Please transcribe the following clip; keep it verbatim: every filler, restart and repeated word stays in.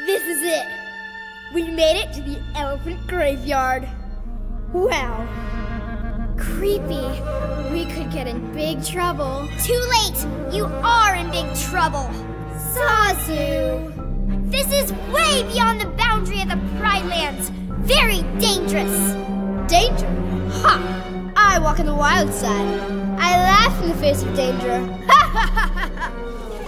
This is it. We made it to the elephant graveyard. Wow. Creepy. We could get in big trouble. Too late! You are in big trouble! Zazu! This is way beyond the boundary of the Pride Lands. Very dangerous. Danger? Ha! I walk on the wild side. I laugh in the face of danger. Ha ha ha ha!